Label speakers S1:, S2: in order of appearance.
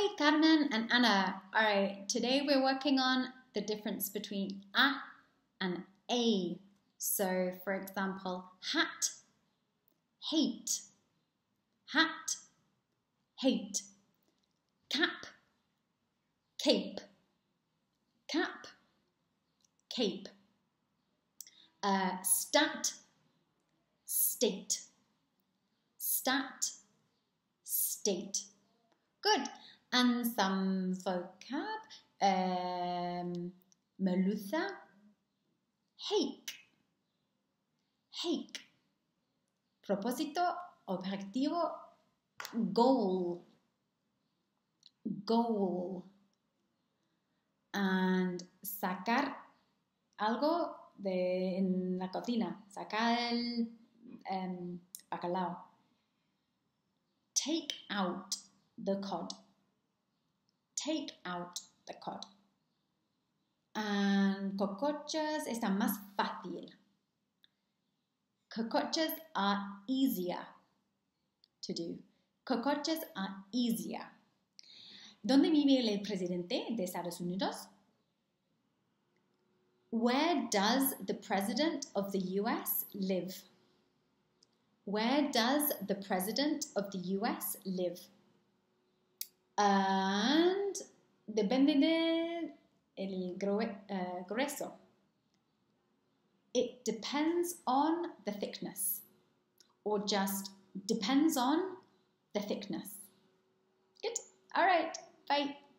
S1: Hi, Carmen and Ana. All right, today we're working on the difference between a and a. So, for example, hat, hate, hat, hate, cap, cape, cap, cape, stat, state, stat, state. Good. And some vocab. Melusa, hake, hake. Propósito, objetivo, goal, goal. And sacar algo en la cocina. Sacar el bacalao. Take out the cod. Take out the cod. And cocochas está más fácil. Cocochas are easier to do. Cocochas are easier. ¿Dónde vive el presidente de Estados Unidos? Where does the president of the US live? Where does the president of the US live? And depende de el grueso. It depends on the thickness, or just depends on the thickness. Good. All right. Bye.